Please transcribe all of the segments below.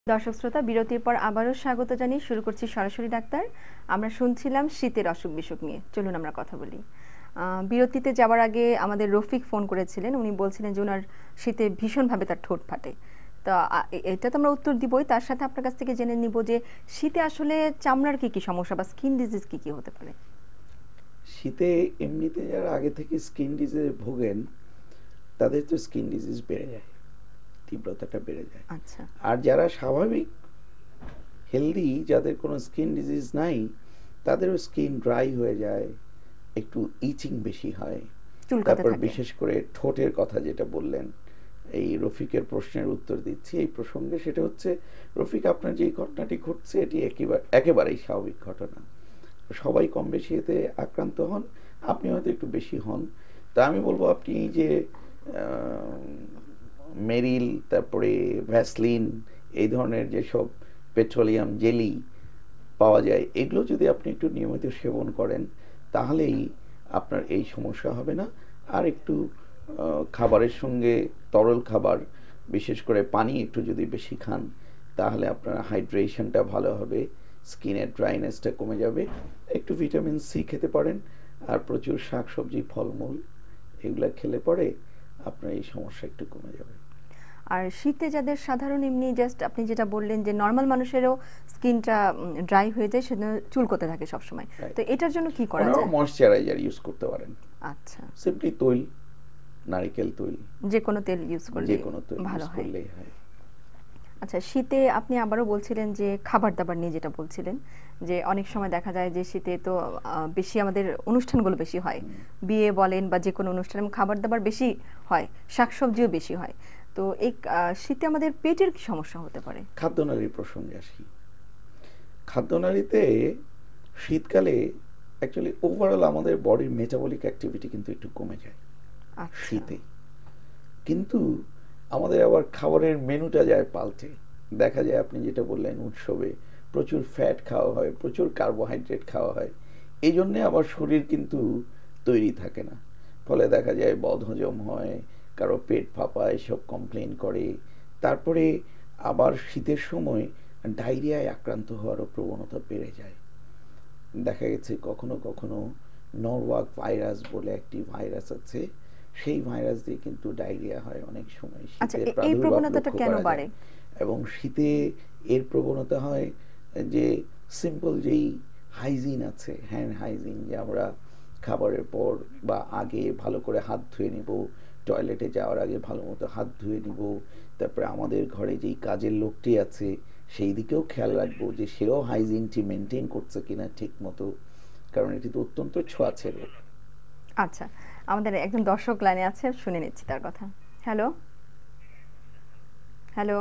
দর্শক শ্রোতা, বিরতির পর আবারও স্বাগত জানিয়ে শুরু করছি সরাসরি ডাক্তার। আমরা শুনছিলাম শীতের অসুখ বিসুখ নিয়ে, চলুন আমরা কথা বলি। বিরতিতে যাওয়ার আগে আমাদের রফিক ফোন করেছিলেন, উনি বলছিলেন যে ওনার শীতে ভীষণভাবে তার ঠোঁট ফাটে। তো এটা তো আমরা উত্তর দিবই, তার সাথে আপনার কাছ থেকে জেনে নিব যে শীতে আসলে চামড়ার কি কি সমস্যা বা স্কিন ডিজিজ কি কি হতে পারে। শীতে এমনিতে যারা আগে থেকে স্কিন ডিজিজে ভোগেন তাদের তো স্কিন ডিজিজ বেড়ে যায়, তীব্রতাটা বেড়ে যায়। আচ্ছা। আর যারা স্বাভাবিক হেলদি, যাদের কোনো স্কিন ডিজিজ নাই, তাদেরও স্কিন ড্রাই হয়ে যায়, একটু ইচিং বেশি হয়। তারপর বিশেষ করে ঠোঁটের কথা যেটা বললেন, এই রফিকের প্রশ্নের উত্তর দিচ্ছি এই প্রসঙ্গে। সেটা হচ্ছে, রফিক, আপনার যে ঘটনাটি ঘটছে এটি একেবারেই স্বাভাবিক ঘটনা। সবাই কম বেশি এতে আক্রান্ত হন, আপনি হয়তো একটু বেশি হন। তা আমি বলবো, আপনি যে মেরিল, তারপরে ভ্যাসলিন, এই ধরনের যেসব পেট্রোলিয়াম জেলি পাওয়া যায়, এগুলো যদি আপনি একটু নিয়মিত সেবন করেন তাহলেই আপনার এই সমস্যা হবে না। আর একটু খাবারের সঙ্গে তরল খাবার, বিশেষ করে পানি একটু যদি বেশি খান তাহলে আপনার হাইড্রেশনটা ভালো হবে, স্কিনের ড্রাইনেসটা কমে যাবে। একটু ভিটামিন সি খেতে পারেন, আর প্রচুর শাকসবজি, ফলমূল এগুলো খেলে পরে আপনার এই সমস্যা একটু কমে যাবে। আর শীতে যাদের সাধারণ এমনি জাস্ট আপনি যেটা বললেন যে নর্মাল মানুষেরও স্কিনটা ড্রাই হয়ে যায়, সেজন্য চুলকোতে থাকে সবসময়, তো এটার জন্য কি করা যায়? ময়শ্চারাইজার ইউজ করতে পারেন। আচ্ছা, সিম্পলি তৈল, নারকেল তৈল, যে কোনো তেল ইউজ করলে ভালো হয়। আচ্ছা, শীতে আপনি আবারও বলছিলেন যে খাবার দাবার নিয়ে যেটা বলছিলেন, যে অনেক সময় দেখা যায় যে শীতে তো বেশি আমাদের অনুষ্ঠানগুলো বেশি হয়, বিয়ে বলেন বা যে কোনো অনুষ্ঠানে খাবার দাবার বেশি হয়, শাকসবজিও বেশি হয়। তো এই শীতে আমাদের পেটের কি সমস্যা হতে পারে? খাদ্যনালীর প্রসঙ্গে আসি। খাদ্যনালীতে শীতকালে অ্যাকচুয়ালি ওভারঅল আমাদের বডির মেটাবলিক অ্যাক্টিভিটি কিন্তু একটু কমে যায় শীতে, কিন্তু আমাদের আবার খাবারের মেনুটা যায় পাল্টে। দেখা যায় আপনি যেটা বললেন, উৎসবে প্রচুর ফ্যাট খাওয়া হয়, প্রচুর কার্বোহাইড্রেট খাওয়া হয়, এই জন্যে আবার শরীর কিন্তু তৈরি থাকে না। ফলে দেখা যায় বদহজম হয়, কারো পেট ফাঁপা, এসব কমপ্লেন করে। তারপরে আবার শীতের সময় ডায়রিয়ায় আক্রান্ত হওয়ারও প্রবণতা বেড়ে যায়। দেখা গেছে কখনো কখনো নরওয়াক ভাইরাস বলে একটি ভাইরাস আছে, সেই ভাইরাস দিয়ে কিন্তু ডায়রিয়া হয় অনেক সময়। শীতের প্রাদুর্ভাব লক্ষ্য করা যায়। এবং শীতে এর প্রবণতা হয় যে সিম্পল যেই হাইজিন আছে, হ্যান্ড হাইজিন, যে আমরা খাবারের পর বা আগে ভালো করে হাত ধুয়ে নিব, টয়লেটে যাওয়ার আগে ভালো মতো হাত ধুয়ে নিব, তারপরে আমাদের ঘরে যেই কাজের লোকটি আছে সেই দিকেও খেয়াল রাখবো যে সেও হাইজিনটি মেনটেন করছে কিনা ঠিক মতো, কারণ এটি তো অত্যন্ত ছোঁয়াচে রোগ। আচ্ছা, আমাদের একজন দর্শক লাইনে আছে, শুনে নিচ্ছি তার কথা। হ্যালো হ্যালো,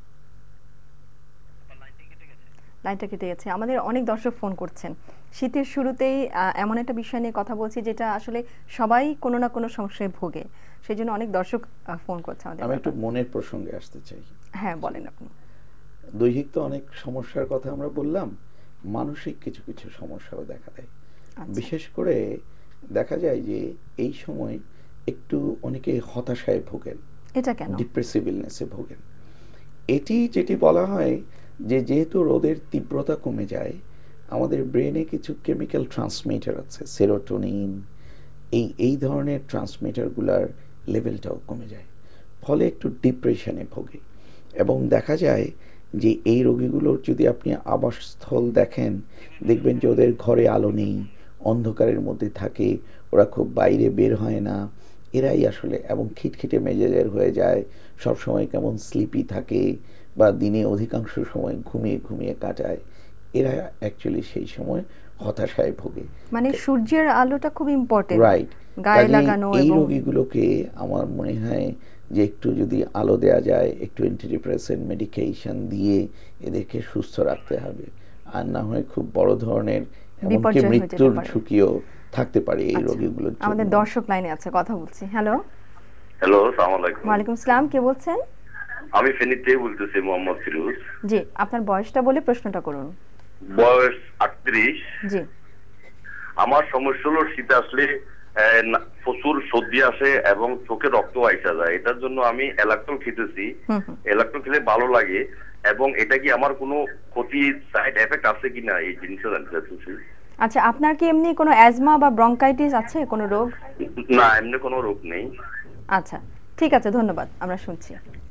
লাইনটা কেটে গেছে। আমাদের অনেক দর্শক ফোন করছেন। শীতের শুরুতেই এমন একটা বিষয় নিয়ে কথা বলছি যেটা আসলে সবাই কোনো না কোনো সমস্যায় ভোগে, সেই জন্য অনেক দর্শক ফোন করছে আমাদের। আমি একটু মনের প্রসঙ্গে আসতে চাই। হ্যাঁ, বলেন আপনি। দৈহিক তো অনেক সমস্যার কথা আমরা বললাম, মানসিক কিছু কিছু সমস্যাও দেখা দেয়। বিশেষ করে দেখা যায় যে এই সময় একটু অনেকে হতাশায় ভোগেন। এটা কেন? ডিপ্রেসিভ ইলনেসে ভোগেন। এটি যেটি বলা হয় যে যেহেতু রোদের তীব্রতা কমে যায়, আমাদের ব্রেনে কিছু কেমিক্যাল ট্রান্সমিটার আছে, সেরোটোনিন, এই ধরনের ট্রান্সমিটারগুলার লেভেলটাও কমে যায়, ফলে একটু ডিপ্রেশনে ভোগে। এবং দেখা যায় যে এই রোগীগুলোর যদি আপনি আবাসস্থল দেখেন, দেখবেন যে ওদের ঘরে আলো নেই, অন্ধকারের মধ্যে থাকে, ওরা খুব বাইরে বের হয় না, এরাই আসলে, এবং খিটখিটে মেজাজের হয়ে যায়, সবসময় কেমন স্লিপি থাকে বা দিনে অধিকাংশ সময় ঘুমিয়ে ঘুমিয়ে কাটায়, এরা অ্যাকচুয়ালি সেই সময় হতাশায় ভোগে। মানে সূর্যের আলোটা খুব ইম্পর্টেন্ট, রাইট। গায়ে লাগানো। এই রোগীগুলোকে আমার মনে হয় যে একটু যদি আলো দেয়া যায়, একটু অ্যান্টিডিপ্রেসেন্ট মেডিকেশন দিয়ে এদেরকে সুস্থ রাখতে হবে, আর না হয় খুব বড় ধরনের এমনকি মৃত্যুর ঝুঁকিও থাকতে পারে এই রোগীগুলোর জন্য। আমাদের দর্শক লাইনে আছে, কথা বলছি। হ্যালো হ্যালো, আসসালামু আলাইকুম। ওয়ালাইকুম আসসালাম, কে বলছেন? আমি ফেনী থেকে বলতেছি, মোহাম্মদ ফিরোজ। জি, আপনার বয়সটা বলে প্রশ্নটা করুন। বয়স 38। জি। আমার সমস্যা হলো শীতে আসলে প্রচুর সর্দি আসে এবং চোখে রক্ত আইসা যায়। এটার জন্য আমি এলাক্টল খেতেছি, এলাক্টল খেলে ভালো লাগে। এবং এটা কি আমার কোনো ক্ষতি সাইড এফেক্ট আছে কিনা এই জিনিসটা জানতে চাচ্ছি। আচ্ছা, আপনার কি এমনি কোনো অ্যাজমা বা ব্রঙ্কাইটিস আছে, কোনো রোগ? না, এমনি কোনো রোগ নেই। আচ্ছা, ঠিক আছে, ধন্যবাদ, আমরা শুনছি।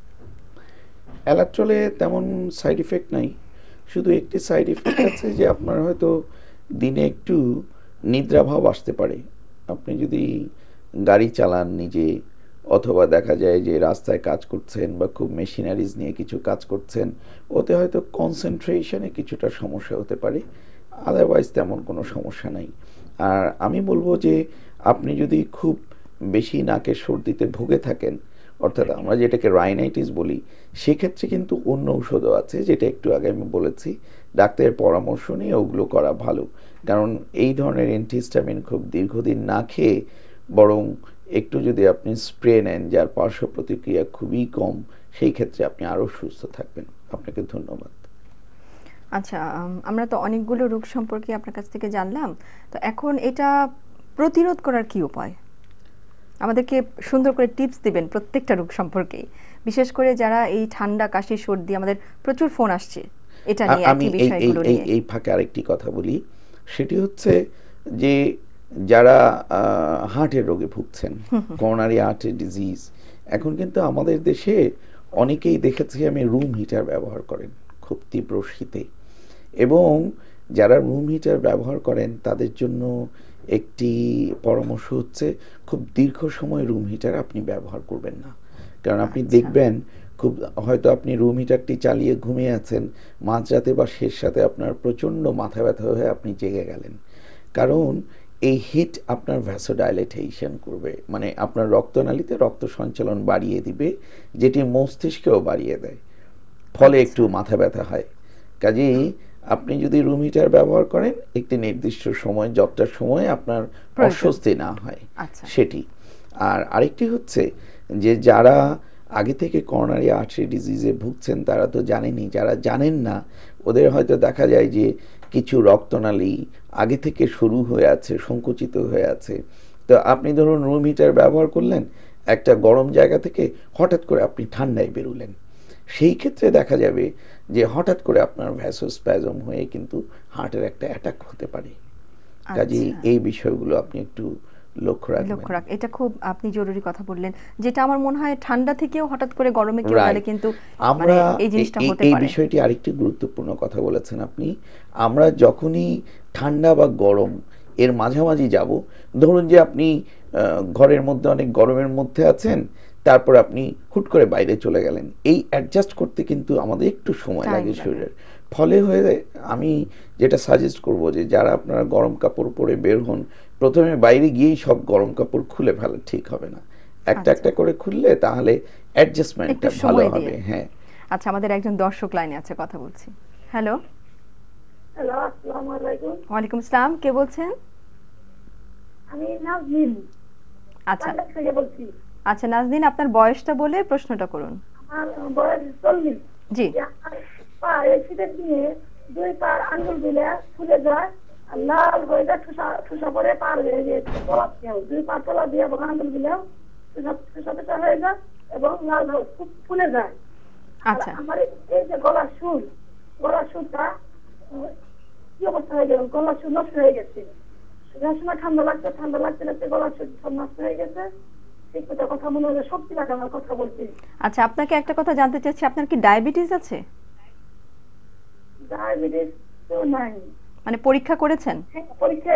অ্যালাট্রলে তেমন সাইড ইফেক্ট নাই, শুধু একটি সাইড ইফেক্ট আছে যে আপনার হয়তো দিনে একটু নিদ্রাভাব আসতে পারে। আপনি যদি গাড়ি চালান নিজে, অথবা দেখা যায় যে রাস্তায় কাজ করছেন বা খুব মেশিনারিজ নিয়ে কিছু কাজ করছেন, ওতে হয়তো কনসেন্ট্রেশনে কিছুটা সমস্যা হতে পারে। আদারওয়াইজ তেমন কোনো সমস্যা নাই। আর আমি বলবো যে আপনি যদি খুব বেশি নাকের সর্দিতে ভুগে থাকেন, অর্থাৎ আমরা যেটাকে রাইনাইটিস বলি, সেক্ষেত্রে কিন্তু অন্য ঔষধও আছে, যেটা একটু আগে আমি বলেছি। ডাক্তারের পরামর্শ নিয়ে ওগুলো করা ভালো, কারণ এই ধরনের অ্যান্টিহিস্টামিন খুব দীর্ঘদিন না খেয়ে বরং একটু যদি আপনি স্প্রে নেন যার পার্শ্ব প্রতিক্রিয়া খুবই কম, সেই ক্ষেত্রে আপনি আরও সুস্থ থাকবেন। আপনাকে ধন্যবাদ। আচ্ছা, আমরা তো অনেকগুলো রোগ সম্পর্কে আপনার কাছ থেকে জানলাম, তো এখন এটা প্রতিরোধ করার কি উপায়? আমাদেরকে সুন্দর করে টিপস দিবেন প্রত্যেকটা রোগ সম্পর্কে, বিশেষ করে যারা এই ঠান্ডা, কাশি, সর্দি, আমাদের প্রচুর ফোন আসছে এটা নিয়ে, আমি একই বিষয়গুলো নিয়ে। এই ফাঁকে আরেকটি কথা বলি, সেটি হচ্ছে যে যারা হার্টের রোগে ভুগছেন, করোনারি আর্টারি ডিজিজ, এখন কিন্তু আমাদের দেশে অনেকেই দেখেছি আমি রুম হিটার ব্যবহার করেন খুব তীব্র শীতে। এবং যারা রুম হিটার ব্যবহার করেন তাদের জন্য একটি পরামর্শ হচ্ছে খুব দীর্ঘ সময় রুম হিটার আপনি ব্যবহার করবেন না। কারণ আপনি দেখবেন খুব হয়তো আপনি রুম হিটারটি চালিয়ে ঘুমিয়ে আছেন, মাঝরাতে বা শেষ রাতে আপনার প্রচণ্ড মাথা ব্যথা হয়ে আপনি জেগে গেলেন। কারণ এই হিট আপনার ভ্যাসোডাইলেটেশন করবে, মানে আপনার রক্তনালীতে রক্ত সঞ্চালন বাড়িয়ে দিবে, যেটি মস্তিষ্কেও বাড়িয়ে দেয়, ফলে একটু মাথা ব্যথা হয়। কাজেই আপনি যদি রুম হিটার ব্যবহার করেন একটি নির্দিষ্ট সময়, যতটা সময় আপনার অস্বস্তি না হয় সেটি। আর আরেকটি হচ্ছে যে যারা আগে থেকে করোনারি আর্টারি ডিজিজে ভুগছেন তারা তো জানেনই, যারা জানেন না ওদের হয়তো দেখা যায় যে কিছু রক্তনালী আগে থেকে শুরু হয়ে আছে, সংকুচিত হয়ে আছে। তো আপনি ধরুন রুম হিটার ব্যবহার করলেন, একটা গরম জায়গা থেকে হঠাৎ করে আপনি ঠান্ডায় বেরোলেন, সেই ক্ষেত্রে দেখা যাবে যে হঠাৎ করে আপনার ভ্যাসোস্প্যাজম হয়ে কিন্তু হার্টের একটা অ্যাটাক হতে পারে। কাজেই এই বিষয়গুলো আপনি একটু লক্ষ্য রাখবেন। এটা খুব আপনি জরুরি কথা বললেন, যেটা আমার মনে হয় ঠান্ডা থেকেও হঠাৎ করে গরমে কেউ গেলে কিন্তু আমরা এই জিনিসটা হতে পারে। এই বিষয়টি আরেকটি গুরুত্বপূর্ণ কথা বলেছেন আপনি। আমরা যখনই ঠান্ডা বা গরম এর মাঝামাঝি যাব, ধরুন যে আপনি ঘরের মধ্যে অনেক গরমের মধ্যে আছেন, তারপর আপনি হুট করে বাইরে চলে গেলেন, এই অ্যাডজাস্ট করতে কিন্তু আমাদের একটু সময় লাগে শরীরের। ফলে হয়ে যায়, আমি যেটা সাজেস্ট করব যে যারা আপনারা গরম কাপড় পরে বের হন, প্রথমে বাইরে গিয়েই সব গরম কাপড় খুলে ফেলা ঠিক হবে না, একটা একটা করে খুললে তাহলে অ্যাডজাস্টমেন্টটা ভালো হবে। হ্যাঁ, আচ্ছা, আমাদের একজন দর্শক লাইনে আছে, কথা বলছি। হ্যালো, আসসালামু আলাইকুম। ওয়ালাইকুম আসসালাম, কে বলছেন? আমি নাজনীন। আচ্ছা থেকে বলছি। আচ্ছা নাজনীন, আপনার বয়সটা বলে প্রশ্নটা করুন। আমার বয়স 40। জি। পা শীতের দিনে দুই পা আঙ্গুল দিলে ফুলে যায়, আর লাল হয়ে যায়, ঠুসা পরে পার হয়ে যায়, দুই পা তলা দিয়ে এবং আঙ্গুল দিলেও ঠুসা হয়ে যায় এবং লাল খুব ফুলে যায়। আচ্ছা, আমার এই যে গলার সুরটা কি অবস্থা হয়ে গেল, গলার সুর নষ্ট হয়ে গেছে। সময় ঠান্ডা লাগতে গলার সুর সব নষ্ট হয়ে গেছে। কথা মনে হলে শক্তি লাগে আমার কথা বলতে। আচ্ছা, আপনাকে একটা কথা জানতে চাচ্ছি, আপনার কি ডায়াবেটিস আছে? ডায়াবেটিস তো নাই। মানে পরীক্ষা করেছেন? পরীক্ষা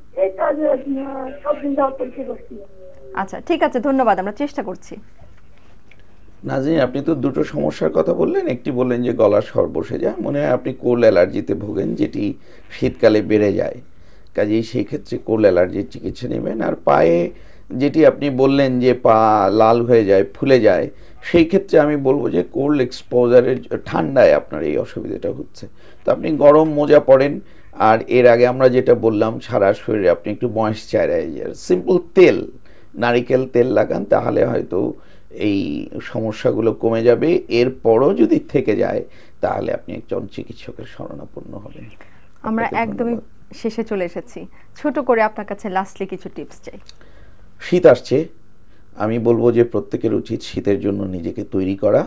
সব দিন যাওয়ার পরীক্ষা করছি। আচ্ছা, ঠিক আছে, ধন্যবাদ, আমরা চেষ্টা করছি। নাজনীন, আপনি তো দুটো সমস্যার কথা বললেন, একটি বললেন যে গলার স্বর বসে যায়, মনে হয় আপনি কোল্ড অ্যালার্জিতে ভোগেন, যেটি শীতকালে বেড়ে যায়। কাজেই সেই ক্ষেত্রে কোল্ড অ্যালার্জির চিকিৎসা নেবেন। আর পায়ে যেটি আপনি বললেন যে পা লাল হয়ে যায়, ফুলে যায়, সেই ক্ষেত্রে আমি বলবো যে কোল্ড এক্সপোজারের ঠান্ডায় আপনার এই অসুবিধাটা হচ্ছে। তো আপনি গরম মোজা পরেন, আর এর আগে আমরা যেটা বললাম সারা শরীরে আপনি একটু ময়েশ্চারাইজার, সিম্পল তেল, নারিকেল তেল লাগান, তাহলে হয়তো এই সমস্যাগুলো কমে যাবে। এরপরও যদি থেকে যায় তাহলে আপনি একজন চিকিৎসকের শরণাপন্ন হবেন। আমরা একদমই শেষে চলে এসেছি, ছোট করে আপনার কাছে লাস্টলি কিছু টিপস চাই। শীত আসছে, আমি বলবো যে প্রত্যেকের উচিত শীতের জন্য নিজেকে তৈরি করা।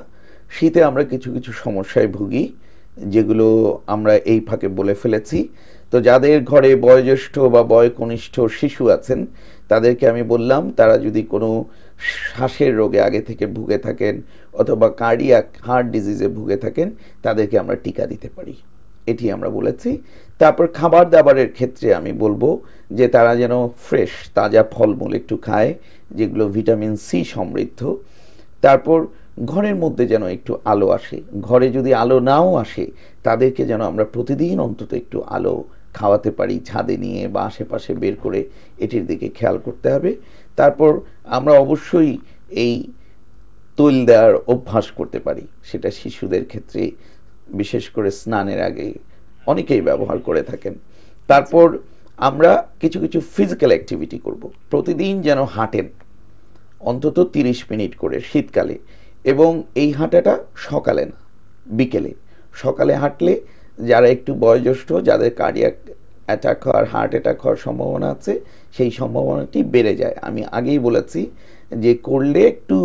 শীতে আমরা কিছু কিছু সমস্যায় ভুগি, যেগুলো আমরা এই ফাঁকে বলে ফেলেছি। তো যাদের ঘরে বয়োজ্যেষ্ঠ বা বয়কনিষ্ঠ শিশু আছেন, তাদেরকে আমি বললাম, তারা যদি কোনো শ্বাসের রোগে আগে থেকে ভুগে থাকেন অথবা কার্ডিয়াক হার্ট ডিজিজে ভুগে থাকেন, তাদেরকে আমরা টিকা দিতে পারি, এটি আমরা বলেছি। তারপর খাবার দাবারের ক্ষেত্রে আমি বলবো যে তারা যেন ফ্রেশ তাজা ফলমূল একটু খায়, যেগুলো ভিটামিন সি সমৃদ্ধ। তারপর ঘরের মধ্যে যেন একটু আলো আসে, ঘরে যদি আলো নাও আসে তাদেরকে যেন আমরা প্রতিদিন অন্তত একটু আলো খাওয়াতে পারি, ছাদে নিয়ে বা আশেপাশে বের করে, এটির দিকে খেয়াল করতে হবে। তারপর আমরা অবশ্যই এই তৈল দেওয়ার অভ্যাস করতে পারি, সেটা শিশুদের ক্ষেত্রে বিশেষ করে স্নানের আগে অনেকেই ব্যবহার করে থাকেন। তারপর আমরা কিছু কিছু ফিজিক্যাল অ্যাক্টিভিটি করব, প্রতিদিন যেন হাঁটেন অন্তত 30 মিনিট করে শীতকালে, এবং এই হাঁটাটা সকালে না, বিকেলে। সকালে হাঁটলে যারা একটু বয়োজ্যেষ্ঠ, যাদের কার্ডিয়াক অ্যাটাক হওয়ার, হার্ট অ্যাটাক হওয়ার সম্ভাবনা আছে, সেই সম্ভাবনাটি বেড়ে যায়। আমি আগেই বলেছি যে করলে একটু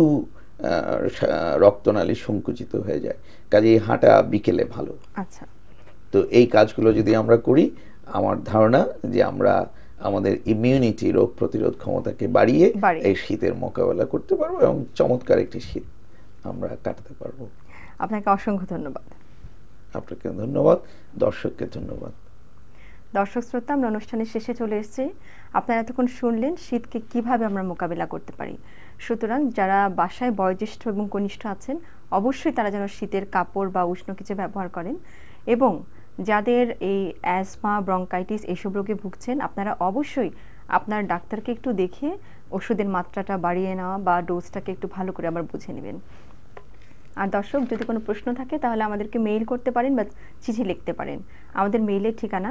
রক্তনালী সংকুচিত হয়ে যায়, কাজেই হাঁটা বিকেলে ভালো। আচ্ছা, তো এই কাজগুলো যদি আমরা করি, আমার ধারণা যে আমরা আমাদের ইমিউনিটি, রোগ প্রতিরোধ ক্ষমতাকে বাড়িয়ে এই শীতের মোকাবেলা করতে পারবো এবং চমৎকার একটি শীত আমরা কাটাতে পারবো। আপনাকে অসংখ্য ধন্যবাদ। আপনাকে ধন্যবাদ, দর্শককে ধন্যবাদ। দর্শক শ্রোতা, আমরা অনুষ্ঠানের শেষে চলে এসেছি। আপনারা এতক্ষণ শুনলেন শীতকে কিভাবে আমরা মোকাবিলা করতে পারি। সুতরাং যারা বাসায় বয়োজ্যেষ্ঠ এবং কনিষ্ঠ আছেন, অবশ্যই তারা যেন শীতের কাপড় বা উষ্ণ কিছু ব্যবহার করেন, এবং যাদের এই অ্যাজমা, ব্রঙ্কাইটিস এইসব রোগে ভুগছেন, আপনারা অবশ্যই আপনার ডাক্তারকে একটু দেখিয়ে ওষুধের মাত্রাটা বাড়িয়ে নেওয়া বা ডোজটাকে একটু ভালো করে আবার বুঝে নেবেন। আর দর্শক, যদি কোনো প্রশ্ন থাকে তাহলে আমাদেরকে মেইল করতে পারেন বা চিঠি লিখতে পারেন। আমাদের মেইলের ঠিকানা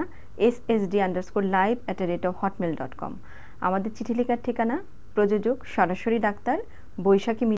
ssd_live@hotmail.com। আমাদের চিঠি লেখার ঠিকানা প্রযোজক সরাসরি ডাক্তার, বৈশাখী